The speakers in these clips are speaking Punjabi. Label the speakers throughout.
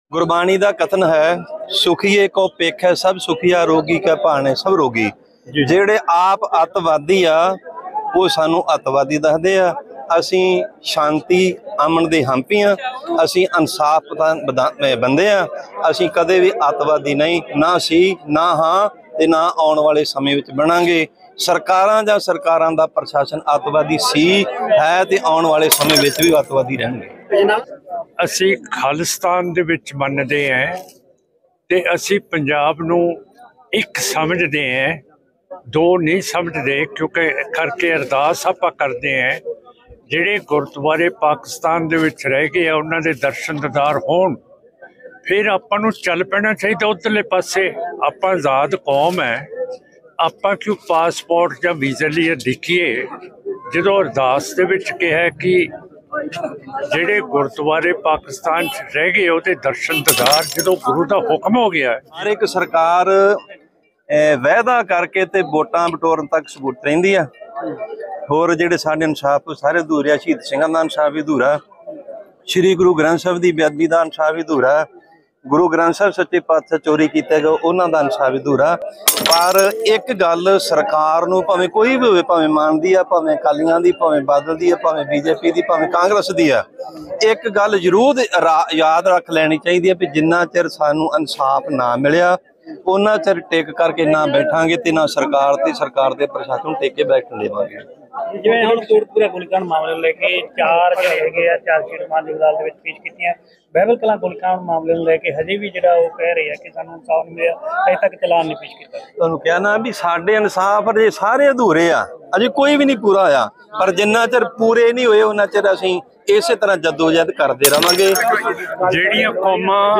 Speaker 1: गुरबाणी का कथन है सुखीए को पेखै सब सुखिया रोगी कै भाने सब रोगी। ਜਿਹੜੇ ਆਪ ਅੱਤਵਾਦੀ ਆ ਉਹ ਸਾਨੂੰ ਅੱਤਵਾਦੀ ਦੱਸਦੇ ਆ। ਅਸੀਂ ਸ਼ਾਂਤੀ ਅਮਨ ਦੇ ਹੰਪੀ ਆ, ਅਸੀਂ ਇਨਸਾਫ ਬੰਦੇ ਆ। ਅਸੀਂ ਕਦੇ ਵੀ ਅੱਤਵਾਦੀ ਨਹੀਂ, ਨਾ ਸੀ ਨਾ ਹਾਂ ਤੇ ਨਾ ਆਉਣ ਵਾਲੇ ਸਮੇਂ ਵਿੱਚ ਬਣਾਂਗੇ। ਸਰਕਾਰਾਂ ਜਾਂ ਸਰਕਾਰਾਂ ਦਾ ਪ੍ਰਸ਼ਾਸਨ ਅੱਤਵਾਦੀ ਸੀ ਹੈ ਤੇ ਆਉਣ ਵਾਲੇ ਸਮੇਂ ਵਿੱਚ ਵੀ ਅੱਤਵਾਦੀ ਰਹਿਣਗੇ।
Speaker 2: ਅਸੀਂ ਖਾਲਿਸਤਾਨ ਦੇ ਵਿੱਚ ਮੰਨਦੇ ਹਾਂ ਤੇ ਅਸੀਂ ਪੰਜਾਬ ਨੂੰ ਇੱਕ ਸਮਝਦੇ ਹਾਂ, दो नहीं समझते। क्योंकि करके अरदास आपां करते हैं ਜਿਹੜੇ ਗੁਰਦੁਆਰੇ ਪਾਕਿਸਤਾਨ ਦੇ ਵਿੱਚ ਰਹਿ ਗਏ ਆ ਉਹਨਾਂ ਦੇ ਦਰਸ਼ਨ ਦੀਦਾਰ ਹੋਣ, ਫਿਰ ਆਪਾਂ ਨੂੰ ਚੱਲ ਪੈਣਾ ਚਾਹੀਦਾ ਉੱਧਰਲੇ ਪਾਸੇ। ਆਪਾਂ ਆਜ਼ਾਦ ਕੌਮ ਹੈ, ਆਪਾਂ ਕਿਉਂ ਪਾਸਪੋਰਟ ਜਾਂ ਵੀਜ਼ੇ ਲਈ ਦੇਖੀਏ। ਜਦੋਂ ਅਰਦਾਸ ਦੇ ਵਿੱਚ ਕਿਹਾ ਕਿ ਜਿਹੜੇ ਗੁਰਦੁਆਰੇ ਪਾਕਿਸਤਾਨ 'ਚ ਰਹਿ ਗਏ ਉਹਦੇ ਦਰਸ਼ਨ ਦੀਦਾਰ, ਜਦੋਂ ਗੁਰੂ ਦਾ ਹੁਕਮ ਹੋ ਗਿਆ।
Speaker 1: ਹਰ ਇੱਕ ਸਰਕਾਰ ਵਾਅਦਾ ਕਰਕੇ ਤੇ ਵੋਟਾਂ ਬਟੋਰਨ ਤੱਕ ਸਬੂਤ ਰਹਿੰਦੀ ਆ। ਹੋਰ ਜਿਹੜੇ ਸਾਡੇ ਇਨਸਾਫ ਸਾਰੇ ਅਧੂਰੇ ਆ। ਸ਼ਹੀਦ ਸਿੰਘਾਂ ਦਾ ਇਨਸਾਫ ਵੀ ਅਧੂਰਾ, ਸ਼੍ਰੀ ਗੁਰੂ ਗ੍ਰੰਥ ਸਾਹਿਬ ਦੀ ਬੇਅਦਬੀ ਦਾ ਇਨਸਾਫ ਵੀ ਅਧੂਰਾ, ਗੁਰੂ ਗ੍ਰੰਥ ਸਾਹਿਬ ਸੱਚੇ ਪਾਤਸ਼ਾਹ ਚੋਰੀ ਕੀਤੇ ਗਏ ਉਹਨਾਂ ਦਾ ਇਨਸਾਫ ਵੀ ਅਧੂਰਾ। ਪਰ ਇੱਕ ਗੱਲ ਸਰਕਾਰ ਨੂੰ ਭਾਵੇਂ ਕੋਈ ਵੀ ਹੋਵੇ, ਭਾਵੇਂ ਮਾਨ ਦੀ ਆ, ਭਾਵੇਂ ਅਕਾਲੀਆਂ ਦੀ, ਭਾਵੇਂ ਬਾਦਲ ਦੀ ਆ, ਭਾਵੇਂ ਬੀਜੇਪੀ ਦੀ, ਭਾਵੇਂ ਕਾਂਗਰਸ ਦੀ ਆ, ਇੱਕ ਗੱਲ ਜ਼ਰੂਰ ਯਾਦ ਰੱਖ ਲੈਣੀ ਚਾਹੀਦੀ ਹੈ ਵੀ ਜਿੰਨਾ ਚਿਰ ਸਾਨੂੰ ਇਨਸਾਫ ਨਾ ਮਿਲਿਆ ਉਹਨਾਂ ਚਿਰ ਟਿਕ ਕਰਕੇ ਨਾ ਬੈਠਾਂਗੇ ਤੇ ਨਾ ਸਰਕਾਰ ਤੇ ਸਰਕਾਰ ਦੇ ਪ੍ਰਸ਼ਾਸਨ ਨੂੰ ਟਿਕ ਕੇ ਬੈਠਣ ਦੇਵਾਂਗੇ।
Speaker 3: ਜਿਵੇਂ ਹੁਣ ਕੋਟਕਪੂਰਾ ਗੋਲੀਕਾਂਡ ਮਾਮਲੇ ਨੂੰ ਲੈ ਕੇ 4 ਜਿਹੜੇ ਹੈਗੇ ਆ ਚਾਰਜਸ਼ੀਟ ਮਾਨਯੋਗ ਅਦਾਲਤ ਦੇ ਵਿੱਚ ਪੇਸ਼ ਕੀਤੀਆਂ। ਬਹਿਬਲ ਕਲਾਂ ਗੋਲੀਕਾਂਡ ਮਾਮਲੇ ਨੂੰ ਲੈ ਕੇ ਹਜੇ ਵੀ ਜਿਹੜਾ ਉਹ ਕਹਿ ਰਹੇ ਆ ਕਿ ਸਾਨੂੰ ਇਨਸਾਫ ਨਹੀਂ ਮਿਲਿਆ, ਅਜੇ ਤੱਕ ਚਲਾਨ ਨਹੀਂ ਪੇਸ਼ ਕੀਤਾ।
Speaker 1: ਤੁਹਾਨੂੰ ਕਿਹਾ ਨਾ ਵੀ ਸਾਡੇ ਇਨਸਾਫ ਅਜੇ ਸਾਰੇ ਅਧੂਰੇ ਆ, ਅਜੇ ਕੋਈ ਵੀ ਨਹੀਂ ਪੂਰਾ ਹੋਇਆ। ਪਰ ਜਿੰਨਾ ਚਿਰ ਪੂਰੇ ਨਹੀਂ ਹੋਏ ਉਹਨਾਂ ਚਿਰ ਅਸੀਂ ਇਸੇ ਤਰ੍ਹਾਂ ਜਦੋਜਹਿਦ ਕਰਦੇ ਰਵਾਂਗੇ।
Speaker 2: ਜਿਹੜੀਆਂ ਕੌਮਾਂ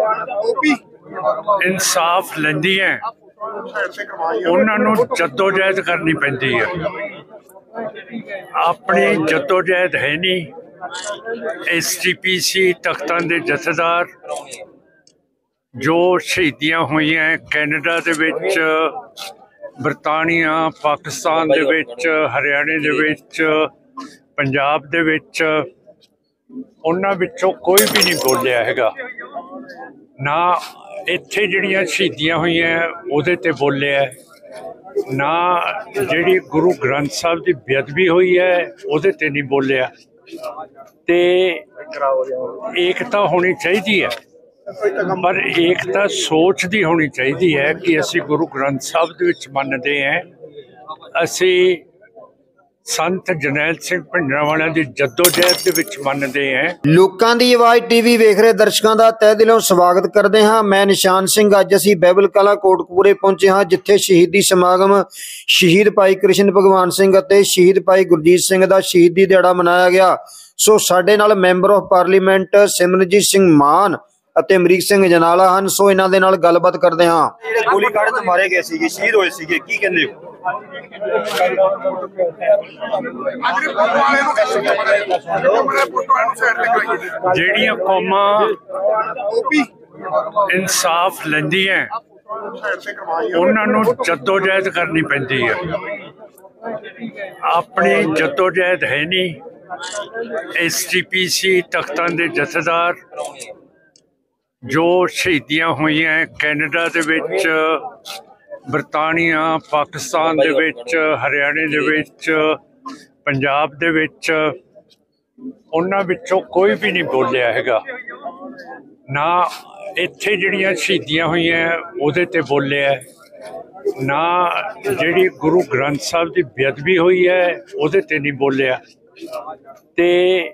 Speaker 2: इंसाफ लेंदी है उन्होंने जद्दोजहद करनी पैंदी है। अपनी जद्दोजहद है नहीं। STPC तख्तां दे जथेदार जो शहीदियां हुई हैं कैनेडा दे विच, बरतानिया, पाकिस्तान दे विच, हरियाणे दे विच, पंजाब दे विच, उन्हां विचों कोई भी नहीं बोलिया हैगा ना। ਇੱਥੇ ਜਿਹੜੀਆਂ ਸ਼ਹੀਦੀਆਂ ਹੋਈਆਂ ਉਹਦੇ ਤੇ ਬੋਲਿਆ ਨਾ, ਜਿਹੜੀ ਗੁਰੂ ਗ੍ਰੰਥ ਸਾਹਿਬ ਦੀ ਬੇਅਦਬੀ ਹੋਈ ਹੈ ਉਹਦੇ ਤੇ ਨਹੀਂ ਬੋਲਿਆ। ਤੇ ਏਕਤਾ ਹੋਣੀ ਚਾਹੀਦੀ ਹੈ, ਪਰ ਏਕਤਾ ਸੋਚ ਦੀ ਹੋਣੀ ਚਾਹੀਦੀ ਹੈ ਕਿ ਅਸੀਂ ਗੁਰੂ ਗ੍ਰੰਥ ਸਾਹਿਬ ਦੇ ਵਿੱਚ ਮੰਨਦੇ ਹਾਂ, ਅਸੀਂ संत जरनैल सिंह भिंडरांवाले ਦੀ ਜੱਦੋਜਹਿਦ ਦੇ ਵਿੱਚ ਮੰਨਦੇ ਹਾਂ।
Speaker 4: ਲੋਕਾਂ ਦੀ ਆਵਾਜ਼ ਟੀਵੀ ਵੇਖ ਰਹੇ ਦਰਸ਼ਕਾਂ ਦਾ ਤਹਿ ਦਿਲੋਂ ਸਵਾਗਤ ਕਰਦੇ ਹਾਂ। ਮੈਂ ਨਿਸ਼ਾਨ ਸਿੰਘ। ਅੱਜ ਅਸੀਂ ਬਹਿਬਲ ਕਲਾਂ ਕੋਟਕਪੂਰੇ ਪਹੁੰਚੇ ਹਾਂ, ਜਿੱਥੇ ਸ਼ਹੀਦੀ ਸਮਾਗਮ ਸ਼ਹੀਦ ਭਾਈ ਕ੍ਰਿਸ਼ਨ ਭਗਵਾਨ ਸਿੰਘ ਅਤੇ ਸ਼ਹੀਦ ਭਾਈ ਗੁਰਜੀਤ ਸਿੰਘ ਦਾ ਸ਼ਹੀਦੀ ਦਿਹਾੜਾ ਮਨਾਇਆ ਗਿਆ। ਸੋ ਸਾਡੇ ਨਾਲ member of parliament Simranjeet Singh Mann ਅਤੇ ਅਮਰੀਕ ਸਿੰਘ ਜਨਾਲਾ ਹਨ। ਸੋ ਇਹਨਾਂ ਦੇ ਨਾਲ ਗੱਲਬਾਤ ਕਰਦੇ ਹਾਂ। ਜਿਹੜੇ ਗੋਲੀकांड ਚ ਮਾਰੇ ਗਏ ਸੀਗੇ, ਸ਼ਹੀਦ ਹੋਏ ਸੀਗੇ, ਕੀ ਕਹਿੰਦੇ ਹੋ?
Speaker 2: ਜਿਹੜੀਆਂ ਕੌਮਾਂ ਇਨਸਾਫ ਲੈਂਦੀਆਂ ਉਹਨਾਂ ਨੂੰ ਜੱਦੋਜਹਿਦ ਕਰਨੀ ਪੈਂਦੀ ਹੈ। ਆਪਣੀ ਜੱਦੋਜਹਿਦ ਹੈ ਨਹੀਂ। STPC ਤਖਤਾਂ ਦੇ ਜਥੇਦਾਰ ਜੋ ਸ਼ਹੀਦੀਆਂ ਹੋਈਆਂ ਕੈਨੇਡਾ ਦੇ ਵਿੱਚ, ਬਰਤਾਨੀਆ, ਪਾਕਿਸਤਾਨ ਦੇ ਵਿੱਚ, ਹਰਿਆਣੇ ਦੇ ਵਿੱਚ, ਪੰਜਾਬ ਦੇ ਵਿੱਚ, ਉਹਨਾਂ ਵਿੱਚੋਂ ਕੋਈ ਵੀ ਨਹੀਂ ਬੋਲਿਆ ਹੈਗਾ ਨਾ। ਇੱਥੇ ਜਿਹੜੀਆਂ ਸ਼ਹੀਦੀਆਂ ਹੋਈਆਂ ਉਹਦੇ ਤੇ ਬੋਲਿਆ ਨਾ, ਜਿਹੜੀ ਗੁਰੂ ਗ੍ਰੰਥ ਸਾਹਿਬ ਦੀ ਬੇਅਦਬੀ ਹੋਈ ਹੈ ਉਹਦੇ ਤੇ ਨਹੀਂ ਬੋਲਿਆ। ਤੇ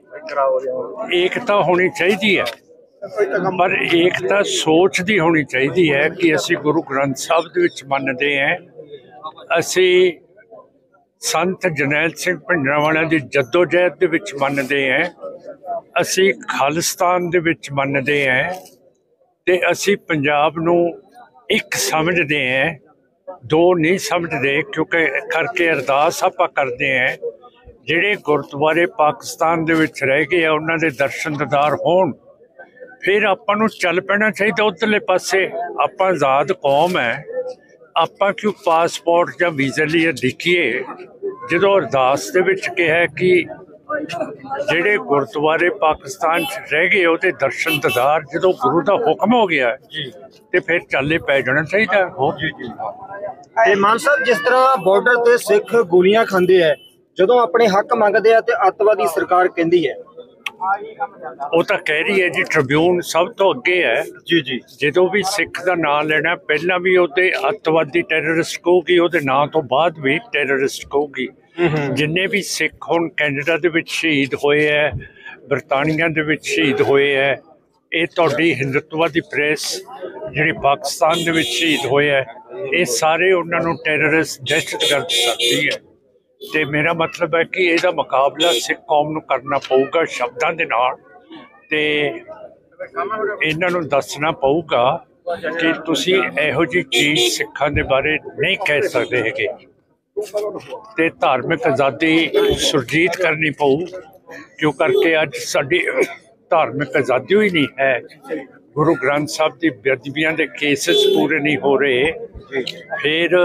Speaker 2: ਏਕਤਾ ਹੋਣੀ ਚਾਹੀਦੀ ਹੈ, ਪਰ ਏਕਤਾ ਸੋਚ ਦੀ ਹੋਣੀ ਚਾਹੀਦੀ ਹੈ ਕਿ ਅਸੀਂ ਗੁਰੂ ਗ੍ਰੰਥ ਸਾਹਿਬ ਦੇ ਵਿੱਚ ਮੰਨਦੇ ਹਾਂ, ਅਸੀਂ ਸੰਤ ਜਰਨੈਲ ਸਿੰਘ भिंडरांवाले ਦੀ ਜੱਦੋਜਹਿਦ ਦੇ ਵਿੱਚ ਮੰਨਦੇ ਹਾਂ, ਅਸੀਂ ਖਾਲਿਸਤਾਨ ਦੇ ਵਿੱਚ ਮੰਨਦੇ ਹਾਂ ਤੇ ਅਸੀਂ ਪੰਜਾਬ ਨੂੰ ਇੱਕ ਸਮਝਦੇ ਹਾਂ, ਦੋ ਨਹੀਂ ਸਮਝਦੇ। ਕਿਉਂਕਿ ਕਰਕੇ ਅਰਦਾਸ ਆਪਾਂ ਕਰਦੇ ਹਾਂ ਜਿਹੜੇ ਗੁਰਦੁਆਰੇ ਪਾਕਿਸਤਾਨ ਦੇ ਵਿੱਚ ਰਹਿ ਗਏ ਆ ਉਹਨਾਂ ਦੇ ਦਰਸ਼ਨ ਦੀਦਾਰ ਹੋਣ, ਫਿਰ ਆਪਾਂ ਨੂੰ ਚੱਲ ਪੈਣਾ ਚਾਹੀਦਾ ਉੱਧਰਲੇ ਪਾਸੇ। ਆਪਾਂ ਆਜ਼ਾਦ ਕੌਮ ਹੈ, ਆਪਾਂ ਕਿਉਂ ਪਾਸਪੋਰਟ ਜਾਂ ਵੀਜ਼ੇ ਲਈ ਦੇਖੀਏ। ਜਦੋਂ ਅਰਦਾਸ ਦੇ ਵਿੱਚ ਕਿਹਾ ਕਿ ਜਿਹੜੇ ਗੁਰਦੁਆਰੇ ਪਾਕਿਸਤਾਨ 'ਚ ਰਹਿ ਗਏ ਉਹਦੇ ਦਰਸ਼ਨ ਦੀਦਾਰ ਜਦੋਂ ਗੁਰੂ ਦਾ ਹੁਕਮ ਹੋ ਗਿਆ ਤੇ ਫਿਰ ਚਾਲੇ ਪੈ ਜਾਣਾ ਚਾਹੀਦਾ। ਹੋਰ
Speaker 4: ਤੇ ਮਾਨ ਸਾਹਿਬ, ਜਿਸ ਤਰ੍ਹਾਂ ਬਾਰਡਰ ਤੇ ਸਿੱਖ ਗੋਲੀਆਂ ਖਾਂਦੇ ਆ, ਜਦੋਂ ਆਪਣੇ ਹੱਕ ਮੰਗਦੇ ਆ ਤੇ ਅੱਤਵਾਦੀ ਸਰਕਾਰ ਕਹਿੰਦੀ ਹੈ।
Speaker 2: ਉਹ ਤਾਂ ਕਹਿ ਰਹੀ ਹੈ ਜੀ, ਟ੍ਰਿਬਿਊਨ ਸਭ ਤੋਂ ਅੱਗੇ ਹੈ
Speaker 4: ਜੀ
Speaker 2: ਜਦੋਂ ਵੀ ਸਿੱਖ ਦਾ ਨਾਂ ਲੈਣਾ ਪਹਿਲਾਂ ਵੀ ਉਹਦੇ ਅੱਤਵਾਦੀ ਟੈਰਰਿਸਟ ਕਹੂਗੀ, ਉਹਦੇ ਨਾਂ ਤੋਂ ਬਾਅਦ ਵੀ ਟੈਰਰਿਸਟ ਕਹੂਗੀ। ਜਿੰਨੇ ਵੀ ਸਿੱਖ ਹੁਣ ਕੈਨੇਡਾ ਦੇ ਵਿੱਚ ਸ਼ਹੀਦ ਹੋਏ ਹੈ, ਬਰਤਾਨੀਆ ਦੇ ਵਿੱਚ ਸ਼ਹੀਦ ਹੋਏ ਹੈ, ਇਹ ਤੁਹਾਡੀ ਹਿੰਦੂਤਵਾ ਦੀ ਪ੍ਰੈਸ ਜਿਹੜੀ ਪਾਕਿਸਤਾਨ ਦੇ ਵਿੱਚ ਸ਼ਹੀਦ ਹੋਏ ਹੈ, ਇਹ ਸਾਰੇ ਉਹਨਾਂ ਨੂੰ ਟੈਰਰਿਸਟ ਦਹਿਸ਼ਤਗਰਦ ਕਰਦੀ ਹੈ। ਤੇ ਮੇਰਾ ਮਤਲਬ ਹੈ ਕਿ ਇਹਦਾ ਮੁਕਾਬਲਾ ਸਿੱਖ ਕੌਮ ਨੂੰ ਕਰਨਾ ਪਊਗਾ ਸ਼ਬਦਾਂ ਦੇ ਨਾਲ, ਤੇ ਇਹਨਾਂ ਨੂੰ ਦੱਸਣਾ ਪਊਗਾ ਕਿ ਤੁਸੀਂ ਇਹੋ ਜਿਹੀ ਚੀਜ਼ ਸਿੱਖਾਂ ਦੇ ਬਾਰੇ ਨਹੀਂ ਕਹਿ ਸਕਦੇ ਹੈਗੇ, ਤੇ ਧਾਰਮਿਕ ਆਜ਼ਾਦੀ ਸੁਰਜੀਤ ਕਰਨੀ ਪਊ, ਕਿਉਂ ਕਰਕੇ ਅੱਜ ਸਾਡੀ ਧਾਰਮਿਕ ਆਜ਼ਾਦੀ ਹੀ ਨਹੀਂ ਹੈ। ਗੁਰੂ ਗ੍ਰੰਥ ਸਾਹਿਬ ਦੀ ਬੇਅਦਬੀਆਂ ਦੇ ਕੇਸਿਸ ਪੂਰੇ ਨਹੀਂ ਹੋ ਰਹੇ, ਫਿਰ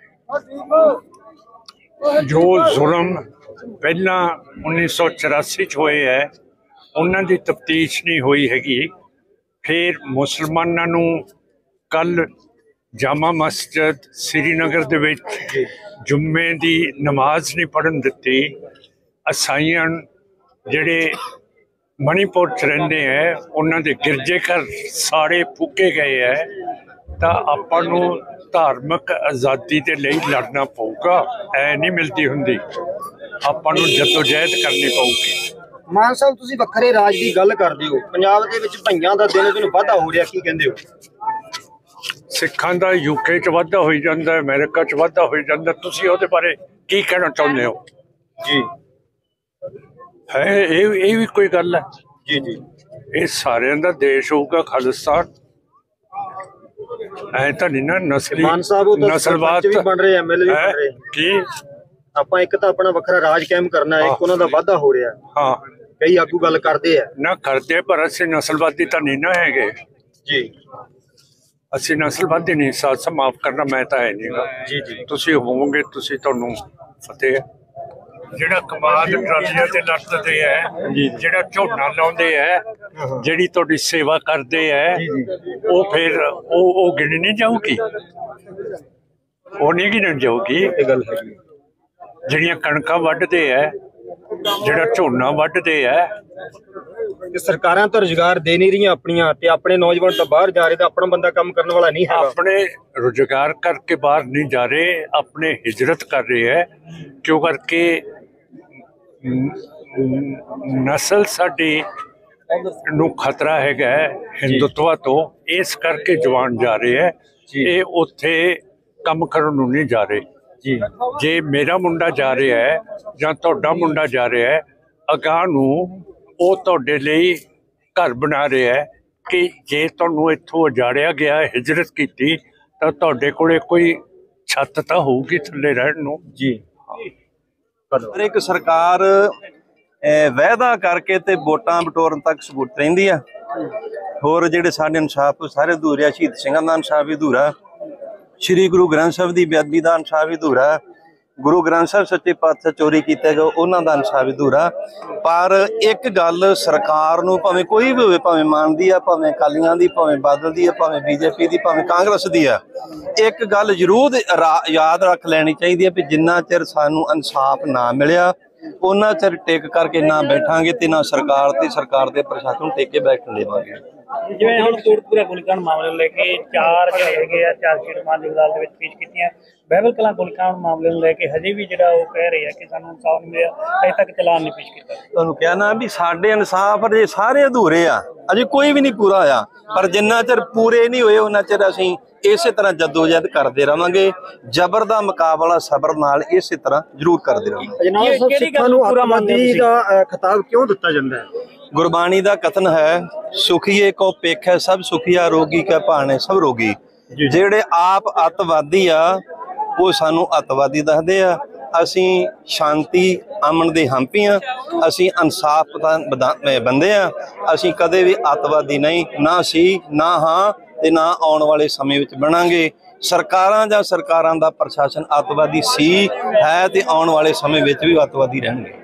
Speaker 2: ਜੋ ਜ਼ੁਲਮ ਪਹਿਲਾਂ 1984 ਚ ਹੋਏ ਹੈ ਉਹਨਾਂ ਦੀ ਤਫਤੀਸ਼ ਨਹੀਂ ਹੋਈ ਹੈਗੀ। ਫਿਰ ਮੁਸਲਮਾਨਾਂ ਨੂੰ ਕੱਲ ਜਾਮਾ ਮਸਜਿਦ ਸ੍ਰੀਨਗਰ ਦੇ ਵਿੱਚ ਜੁੰਮੇ ਦੀ ਨਮਾਜ਼ ਨਹੀਂ ਪੜ੍ਹਨ ਦਿੱਤੀ। ਈਸਾਈਆਂ ਜਿਹੜੇ ਮਣੀਪੁਰ 'ਚ ਰਹਿੰਦੇ ਹੈ ਉਹਨਾਂ ਦੇ ਗਿਰਜੇ ਘਰ ਸਾਰੇ ਫੂਕੇ ਗਏ ਹੈ। ਤਾਂ ਆਪਾਂ ਨੂੰ ਧਾਰਮਿਕ ਆਜ਼ਾਦੀ ਦੇ ਲਈ ਲੜਨਾ ਪਊਗਾ, ਐ ਨਹੀਂ ਮਿਲਦੀ ਹੁੰਦੀ, ਆਪਾਂ ਨੂੰ ਜਦੋਜਹਿਦ ਕਰਨੀ ਪਊਗੀ।
Speaker 4: ਮਾਨ ਸਾਹਿਬ, ਤੁਸੀਂ ਵੱਖਰੇ ਰਾਜ ਦੀ ਗੱਲ ਕਰਦੇ ਹੋ, ਪੰਜਾਬ ਦੇ ਵਿੱਚ ਭਈਆਂ ਦਾ ਦਿਨੋਂ ਦਿਨ ਵਾਧਾ ਹੋ ਰਿਹਾ, ਕੀ ਕਹਿੰਦੇ ਹੋ?
Speaker 2: ਸਿੱਖਾਂ ਦਾ UK 'ਚ ਵਾਧਾ ਹੋਈ ਜਾਂਦਾ, ਅਮਰੀਕਾ 'ਚ ਵਾਧਾ ਹੋਈ ਜਾਂਦਾ, ਤੁਸੀਂ ਉਹਦੇ ਬਾਰੇ ਕੀ ਕਹਿਣਾ ਚਾਹੁੰਦੇ ਹੋ?
Speaker 4: ਜੀ
Speaker 2: ਹੈ ਇਹ ਵੀ ਕੋਈ ਗੱਲ ਹੈ?
Speaker 4: ਜੀ
Speaker 2: ਇਹ ਸਾਰਿਆਂ ਦਾ ਦੇਸ਼ ਹੋਊਗਾ ਖਾਲਿਸਤਾਨ। ਐ ਤਾਂ ਨਹੀਂ ਨਾ ਨਸਲਵਾਦ
Speaker 4: ਵੀ ਬਣ ਰਹੇ, MLA ਵੀ ਬਣ ਰਹੇ।
Speaker 2: ਕੀ
Speaker 4: ਆਪਾਂ ਇੱਕ ਤਾਂ ਆਪਣਾ ਵੱਖਰਾ ਰਾਜ ਕਾਇਮ ਕਰਨਾ ਹੈ, ਇੱਕ ਉਹਨਾਂ ਦਾ ਵਾਧਾ ਹੋ ਰਿਹਾ।
Speaker 2: ਹਾਂ,
Speaker 4: ਕਈ ਆਗੂ ਗੱਲ ਕਰਦੇ ਆ
Speaker 2: ਨਾ ਕਰਦੇ, ਪਰ ਅਸੀਂ ਨਸਲਵਾਦੀ ਤਾਂ ਨਹੀਂ ਨਾ ਹੈਗੇ
Speaker 4: ਜੀ।
Speaker 2: ਅਸੀਂ ਨਸਲਵਾਦੀ ਨਹੀਂ, ਸਾਥ ਮਾਫ ਕਰਨਾ, ਮੈਂ ਤਾਂ ਹੈ ਨਹੀਂਗਾ
Speaker 4: ਜੀ।
Speaker 2: ਤੁਸੀਂ ਹੋਵੋਗੇ, ਤੁਸੀਂ ਤੁਹਾਨੂੰ ਫਤਿਹ ਹੈ। ਜਿਹੜਾ ਕਮਾਦ ਟਰਾਲੀਆਂ ਤੇ ਲੱਦਦੇ ਹੈ, ਜਿਹੜਾ ਝੋਨਾ ਲਾਉਂਦੇ ਹੈ, ਜਿਹੜੀ ਤੁਹਾਡੀ ਸੇਵਾ ਕਰਦੇ ਹੈ, ਉਹ ਫਿਰ ਉਹ ਗਿਣੀ ਨਹੀਂ ਜਾਊਗੀ, ਉਹ ਨਹੀਂ ਗਿਣੀ ਜਾਊਗੀ।
Speaker 4: ਇਹ ਗੱਲ ਹੈਗੀ।
Speaker 2: ਜਿਹੜੀਆਂ ਕਣਕਾਂ ਵੱਢਦੇ ਹੈ, ਜਿਹੜਾ ਝੋਨਾ ਵੱਢਦੇ ਹੈ,
Speaker 4: ਤੇ ਸਰਕਾਰਾਂ ਤਾਂ ਰੁਜ਼ਗਾਰ ਦੇ ਨਹੀਂ ਰਹੀਆਂ ਆਪਣੀਆਂ, ਤੇ ਆਪਣੇ ਨੌਜਵਾਨ ਤਾਂ ਬਾਹਰ ਜਾ ਰਹੇ, ਤਾਂ ਆਪਣਾ ਬੰਦਾ ਕੰਮ ਕਰਨ ਵਾਲਾ ਨਹੀਂ ਹੈਗਾ।
Speaker 2: ਆਪਣੇ ਰੁਜ਼ਗਾਰ ਕਰਕੇ ਬਾਹਰ ਨਹੀਂ ਜਾ ਰਹੇ, ਆਪਣੇ ਹਿਜਰਤ ਕਰ ਰਹੇ ਹੈ, ਕਿਉਂ ਕਰਕੇ ਨਸਲ ਸਾਡੀ ਨੂੰ ਖਤਰਾ ਹੈਗਾ ਹਿੰਦੂਤਵਾ ਤੋਂ, ਇਸ ਕਰਕੇ ਜਵਾਨ ਜਾ ਰਹੇ ਹੈ, ਇਹ ਉੱਥੇ ਕੰਮ ਕਰਨ ਨੂੰ ਨਹੀਂ ਜਾ ਰਹੇ। ਜੇ ਮੇਰਾ ਮੁੰਡਾ ਜਾ ਰਿਹਾ ਹੈ ਜਾਂ ਤੁਹਾਡਾ ਮੁੰਡਾ ਜਾ ਰਿਹਾ ਹੈ, ਅਗਾਂਹ ਨੂੰ ਉਹ ਤੁਹਾਡੇ ਲਈ ਘਰ ਬਣਾ ਰਿਹਾ ਹੈ ਕਿ ਜੇ ਤੁਹਾਨੂੰ ਇੱਥੋਂ ਉਜਾੜਿਆ ਗਿਆ, ਹਿਜਰਤ ਕੀਤੀ, ਤਾਂ ਤੁਹਾਡੇ ਕੋਲੇ ਕੋਈ ਛੱਤ ਤਾਂ ਹੋਊਗੀ ਥੱਲੇ ਰਹਿਣ ਨੂੰ।
Speaker 4: ਜੀ
Speaker 1: ਹਰ ਇੱਕ ਸਰਕਾਰ ਵਾਅਦਾ ਕਰਕੇ ਤੇ ਵੋਟਾਂ ਬਟੋਰਨ ਤੱਕ ਸਬੂਤ ਰਹਿੰਦੀ ਆ। ਹੋਰ ਜਿਹੜੇ ਸਾਡੇ ਇਨਸਾਫ ਸਾਰੇ ਅਧੂਰੇ ਆ, ਸ਼ਹੀਦ ਸਿੰਘਾਂ ਦਾ ਇਨਸਾਫ ਵੀ ਅਧੂਰਾ, ਸ਼੍ਰੀ ਗੁਰੂ ਗ੍ਰੰਥ ਸਾਹਿਬ ਦੀ ਬੇਅਦਬੀ ਦਾ ਇਨਸਾਫ ਵੀ ਅਧੂਰਾ, ਗੁਰੂ ਗ੍ਰੰਥ ਸਾਹਿਬ ਸੱਚੇ ਪਾਤਸ਼ਾਹ ਚੋਰੀ ਕੀਤੇ ਗਏ ਉਹਨਾਂ ਦਾ ਇਨਸਾਫ ਵੀ ਅਧੂਰਾ। ਪਰ ਇੱਕ ਗੱਲ ਸਰਕਾਰ ਨੂੰ, ਭਾਵੇਂ ਕੋਈ ਵੀ ਹੋਵੇ, ਭਾਵੇਂ ਮਾਨ ਦੀ ਆ, ਭਾਵੇਂ ਅਕਾਲੀਆਂ ਦੀ, ਭਾਵੇਂ ਬਾਦਲ ਦੀ ਆ, ਭਾਵੇਂ BJP ਦੀ, ਭਾਵੇਂ ਕਾਂਗਰਸ ਦੀ ਆ, ਇੱਕ ਗੱਲ ਜ਼ਰੂਰ ਯਾਦ ਰੱਖ ਲੈਣੀ ਚਾਹੀਦੀ ਹੈ ਵੀ ਜਿੰਨਾ ਚਿਰ ਸਾਨੂੰ ਇਨਸਾਫ ਨਾ ਮਿਲਿਆ ਉਹਨਾਂ ਚਿਰ ਟਿਕ ਕਰਕੇ ਨਾ ਬੈਠਾਂਗੇ ਤੇ ਨਾ ਸਰਕਾਰ ਤੇ ਸਰਕਾਰ ਦੇ ਪ੍ਰਸ਼ਾਸਨ ਨੂੰ ਟਿਕ ਕੇ ਬੈਠਣ ਦੇਵਾਂਗੇ।
Speaker 3: ਜਿਵੇਂ ਹੁਣ ਕੋਟਕਪੂਰਾ ਗੋਲੀਕਾਂਡ ਮਾਮਲੇ ਨੂੰ ਲੈ ਕੇ 4 ਜਿਹੜੇ ਹੈਗੇ ਆ ਚਾਰਜਸ਼ੀਟ ਮਾਨਯੋਗ ਅਦਾਲਤ ਦੇ ਵਿੱਚ ਪੇਸ਼ ਕੀਤੀਆਂ। ਬਹਿਬਲ ਕਲਾਂ ਗੋਲੀਕਾਂਡ ਮਾਮਲੇ ਨੂੰ ਲੈ ਕੇ ਹਜੇ ਵੀ ਜਿਹੜਾ ਉਹ ਕਹਿ ਰਹੇ ਆ ਕਿ ਸਾਨੂੰ ਇਨਸਾਫ ਨਹੀਂ ਮਿਲਿਆ, ਅਜੇ ਤੱਕ ਚਲਾਨ ਨਹੀਂ ਪੇਸ਼ ਕੀਤਾ।
Speaker 1: ਤੁਹਾਨੂੰ ਕਿਹਾ ਨਾ ਵੀ ਸਾਡੇ ਇਨਸਾਫ ਅਜੇ ਸਾਰੇ ਅਧੂਰੇ ਆ, ਅਜੇ ਕੋਈ ਵੀ ਨਹੀਂ ਪੂਰਾ ਹੋਇਆ, ਪਰ ਜਿੰਨਾ ਚਿਰ ਪੂਰੇ ਨਹੀਂ ਹੋਏ ਉਹਨਾਂ ਚਿਰ ਅਸੀਂ ਇਸੇ ਤਰ੍ਹਾਂ ਜਦੋਜਹਿਦ ਕਰਦੇ ਰਵਾਂਗੇ। ਜ਼ਬਰ ਦਾ ਮੁਕਾਬਲਾ ਸਬਰ ਨਾਲ ਇਸੇ ਤਰ੍ਹਾਂ ਜ਼ਰੂਰ ਕਰਦੇ ਰਵਾਂਗੇ।
Speaker 4: ਜਨਾਬ ਸਾਹਿਬ, ਸਿੱਖਾਂ ਨੂੰ ਅੱਤਵਾਦੀ ਦਾ ਖਿਤਾਬ ਕਿਉਂ ਦਿੱਤਾ ਜਾਂਦਾ ਹੈ?
Speaker 1: ਗੁਰਬਾਣੀ ਦਾ ਕਥਨ ਹੈ, ਸੁਖੀਏ ਕੋ ਪੇਖੈ ਸਭ ਸੁਖੀਆ, ਰੋਗੀ ਕੈ ਭਾਣੇ ਸਭ ਰੋਗੀ। ਜਿਹੜੇ ਆਪ ਅੱਤਵਾਦੀ ਆ ਉਹ ਸਾਨੂੰ ਅੱਤਵਾਦੀ ਦੱਸਦੇ ਆ। ਅਸੀਂ ਸ਼ਾਂਤੀ ਅਮਨ ਦੇ ਹੰਪੀ ਆ, ਅਸੀਂ ਇਨਸਾਫ ਬੰਦੇ ਆ, ਅਸੀਂ ਕਦੇ ਵੀ ਅੱਤਵਾਦੀ ਨਹੀਂ, ਨਾ ਸੀ, ਨਾ ਹਾਂ ਤੇ ਨਾ ਆਉਣ ਵਾਲੇ ਸਮੇਂ ਵਿੱਚ ਬਣਾਂਗੇ। ਸਰਕਾਰਾਂ ਜਾਂ ਸਰਕਾਰਾਂ ਦਾ ਪ੍ਰਸ਼ਾਸਨ ਅੱਤਵਾਦੀ ਸੀ, ਹੈ ਤੇ ਆਉਣ ਵਾਲੇ ਸਮੇਂ ਵਿੱਚ ਵੀ ਅੱਤਵਾਦੀ ਰਹਿਣਗੇ।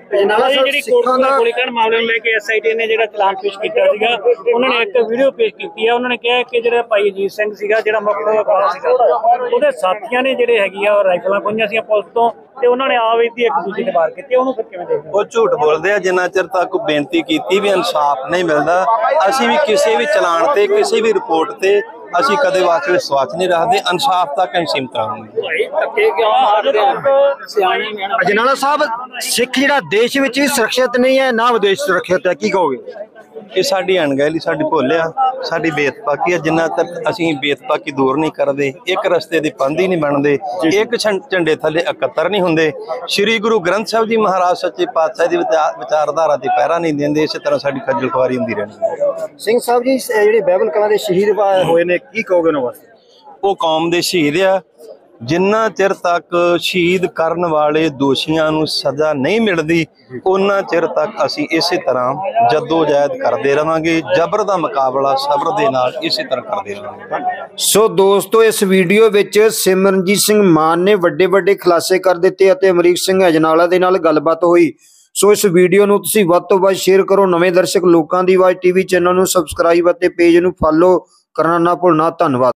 Speaker 4: ਅਜਨਾਲਾ ਸਾਹਿਬ
Speaker 3: ਜਿਹੜੀ
Speaker 4: ਸਿੱਖਾਂ
Speaker 3: ਕੋਟਕਪੂਰਾ
Speaker 4: ਦਾ
Speaker 3: ਗੋਲੀਕਾਂਡ ਮਾਮਲੇ ਨੂੰ ਲੈ ਕੇ ਐਸਆਈਟੀ ਨੇ ਜਿਹੜਾ ਚਲਾਨ ਪੇਸ਼ ਕੀਤਾ ਸੀਗਾ, ਉਹਨਾਂ ਨੇ ਇੱਕ ਵੀਡੀਓ ਪੇਸ਼ ਕੀਤੀ ਹੈ। ਉਹਨਾਂ ਨੇ ਕਿਹਾ ਕਿ ਜਿਹੜਾ ਭਾਈ ਅਜੀਤ ਸਿੰਘ ਸੀਗਾ, ਜਿਹੜਾ ਮੁੱਖ ਗਵਾਹ ਸੀਗਾ, ਉਹਦੇ ਸਾਥੀਆਂ ਨੇ ਜਿਹੜੇ ਹੈਗੀ ਆ ਰਾਈਫਲਾਂ ਖੋਹੀਆਂ ਸੀ ਪੁਲਿਸ ਤੋਂ, ਤੇ ਉਹਨਾਂ ਨੇ ਆਪ ਇਹਦੀ ਇੱਕ ਦੂਜੇ ਤੇ ਵਾਰ ਕੀਤੇ। ਉਹਨੂੰ ਫਿਰ ਕਿਵੇਂ ਦੇਖਦੇ ਹੋ?
Speaker 1: ਉਹ ਝੂਠ ਬੋਲਦੇ ਆ। ਜਿੰਨਾ ਚਿਰ ਤੱਕ ਬੇਨਤੀ ਕੀਤੀ ਵੀ ਇਨਸਾਫ ਨਹੀਂ ਮਿਲਦਾ, ਅਸੀਂ ਵੀ ਕਿਸੇ ਵੀ ਚਲਾਨ ਤੇ ਕਿਸੇ ਵੀ ਰਿਪੋਰਟ ਤੇ ਅਸੀਂ ਕਦੇ ਵਾਸਤੇ ਵਿਸ਼ਵਾਸ ਨਹੀਂ ਰੱਖਦੇ। ਇਨਸਾਫ ਤੱਕ ਅਸੀਂ ਸੀਮਤ ਰਹਾਂਗੇ।
Speaker 3: ਭਾਈ ਧੱਕੇ ਕਿਉਂ ਮਾਰਦੇ ਆ? ਸਿਆਣੇ
Speaker 4: ਅਜਨਾਲਾ ਸਾਹਿਬ, ਸਿੱਖ ਜਿਹੜਾ ਦੇਸ਼ ਵਿੱਚ ਵੀ ਸੁਰੱਖਿਅਤ ਨਹੀਂ ਹੈ ਨਾ ਵਿਦੇਸ਼ ਸੁਰੱਖਿਅਤ ਹੈ, ਕੀ ਕਹੋਗੇ?
Speaker 1: ਇਹ ਸਾਡੀ ਅਣਗਹਿਲੀ, ਸਾਡੀ ਭੁੱਲ ਆ, ਸਾਡੀ ਬੇਤਪਾਕੀ ਆ। ਜਿੰਨਾ ਤੱਕ ਅਸੀਂ ਬੇਤਪਾਕੀ ਦੂਰ ਨਹੀਂ ਕਰਦੇ, ਇੱਕ ਰਸਤੇ ਦੇ ਪੰਧ ਹੀ ਨਹੀਂ ਬਣਦੇ, ਇੱਕ ਝੰਡੇ ਥੱਲੇ ਇਕੱਤਰ ਨਹੀਂ ਹੁੰਦੇ, ਸ੍ਰੀ ਗੁਰੂ ਗ੍ਰੰਥ ਸਾਹਿਬ ਜੀ ਮਹਾਰਾਜ ਸੱਚੇ ਪਾਤਸ਼ਾਹ ਦੀ ਵਿਚਾਰਧਾਰਾ ਤੇ ਪਹਿਰਾ ਨਹੀਂ ਦਿੰਦੇ, ਇਸੇ ਤਰ੍ਹਾਂ ਸਾਡੀ ਖੱਜਲ ਖੁਆਰੀ ਹੁੰਦੀ ਰਹਿੰਦੀ।
Speaker 4: ਸਿੰਘ ਸਾਹਿਬ ਜੀ, ਜਿਹੜੇ ਬਾਈਬਲ ਕਲਾਂ ਦੇ ਸ਼ਹੀਦ ਹੋਏ ਨੇ, ਕੀ ਕਹੋਗੇ ਉਹਨਾਂ ਵਾਸਤੇ?
Speaker 1: ਉਹ ਕੌਮ ਦੇ ਸ਼ਹੀਦ ਆ। ਜਿੰਨਾ ਚਿਰ ਤੱਕ ਸ਼ਹੀਦ ਕਰਨ ਵਾਲੇ ਦੋਸ਼ੀਆਂ ਨੂੰ ਸਜ਼ਾ ਨਹੀਂ ਮਿਲਦੀ, ਉਹਨਾਂ ਚਿਰ ਤੱਕ ਅਸੀਂ ਇਸੇ ਤਰ੍ਹਾਂ ਜੱਦੋ-ਜਹਿਦ ਕਰਦੇ ਰਵਾਂਗੇ। ਜਬਰ ਦਾ ਮੁਕਾਬਲਾ ਸਬਰ ਦੇ ਨਾਲ ਇਸੇ ਤਰ੍ਹਾਂ ਕਰਦੇ ਰਵਾਂਗੇ।
Speaker 4: ਸੋ ਦੋਸਤੋ, ਇਸ ਵੀਡੀਓ ਵਿੱਚ ਸਿਮਰਨਜੀਤ ਸਿੰਘ ਮਾਨ ਨੇ ਵੱਡੇ ਖੁਲਾਸੇ ਕਰ ਦਿੱਤੇ ਅਤੇ ਅਮਰੀਕ ਸਿੰਘ ਅਜਨਾਲਾ ਦੇ ਨਾਲ ਗੱਲਬਾਤ ਹੋਈ। ਸੋ ਇਸ ਵੀਡੀਓ ਨੂੰ ਤੁਸੀਂ ਵੱਧ ਤੋਂ ਵੱਧ ਸ਼ੇਅਰ ਕਰੋ। ਨਵੇਂ ਦਰਸ਼ਕ ਲੋਕਾਂ ਦੀ ਆਵਾਜ਼ ਟੀਵੀ ਚੈਨਲ ਨੂੰ ਸਬਸਕ੍ਰਾਈਬ ਅਤੇ ਪੇਜ ਨੂੰ ਫੋਲੋ ਕਰਨਾ ਨਾ ਭੁੱਲਣਾ। ਧੰਨਵਾਦ।